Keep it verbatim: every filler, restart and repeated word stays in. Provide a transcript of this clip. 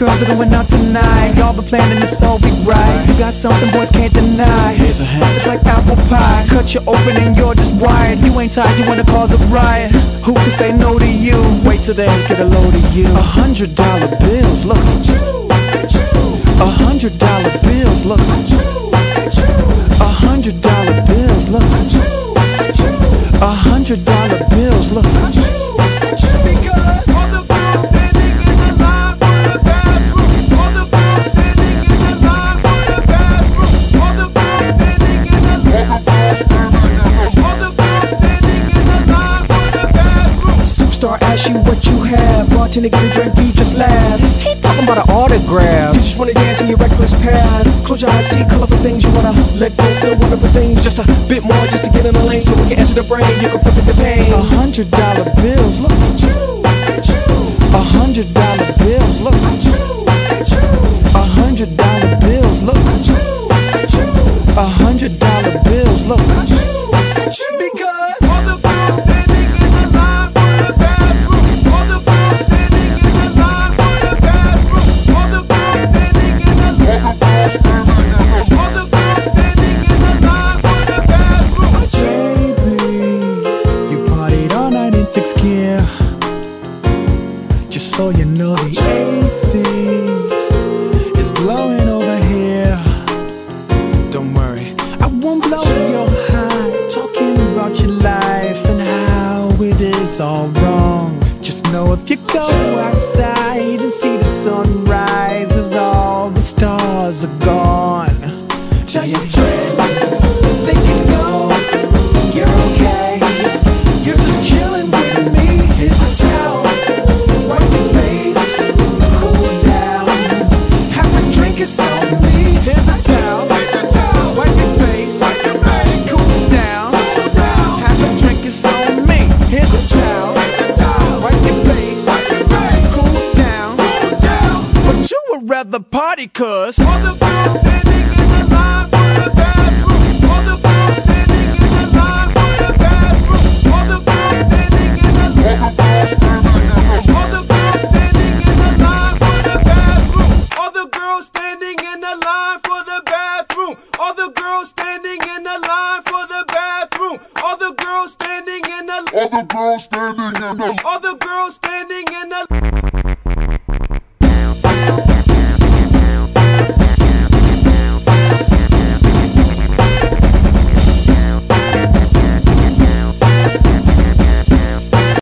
girls are going out tonight. Y'all been planning this all week, right? You got something boys can't deny. Here's a hint. It's like apple pie. Cut you open and you're just wired. You ain't tired, you wanna cause a riot. Who can say no to you? Wait till they get a load of you. A hundred dollar bills, look. A hundred dollar bills, look. A hundred dollar bills, look. A hundred dollar bills, look. Because all the girls standing in the line for the bathroom. All the girls standing in the line for the bathroom. All the girls standing in the line. All the girls standing in the line for the bathroom. Superstar asks you what you have. Bartender get a drink, you just laugh. He talking about an autograph. You just wanna dance in your reckless pad. Close your eyes, see colorful things you wanna let go, feel wonderful things. Just a bit more, just to get in the lane, so we can enter the brain. You can feel the pain. A hundred dollar bills, look. A hundred dollar bills, look. A hundred dollar bills, look. A hundred dollar bills, look. Because all the girls standing in the line for the bathroom. All the girls standing in the line for the bathroom. All the girls standing in the line. All the girls standing in the line for the bathroom. J B, you partied all night in six gear. Just so you know, the A C is blowing over here. Don't worry, I won't blow your high, talking about your life and how it is all wrong. Just know if you go outside and see the sunrise, 'cause all the stars are gone. Tell your friends they can go, you're okay. You're just chilling with me. Here's a towel. It's on me. Here's a towel. Here's a towel. Wipe your face. Wipe your face. Cool down. Cool down. Have a drink. It's on me. Here's a towel. Here's a towel. Wipe your face. Wipe your face. Cool down. Cool down. But you would rather party, 'cause all the girls standing in the line for the bathroom. All the girls standing in the line for the bathroom. All the girls standing in the line. All the girls standing in the line for the bathroom. All the girls standing in the line for the bathroom. All the girls standing in the line for the bathroom. All the girls standing in the. All the girls standing in the. All the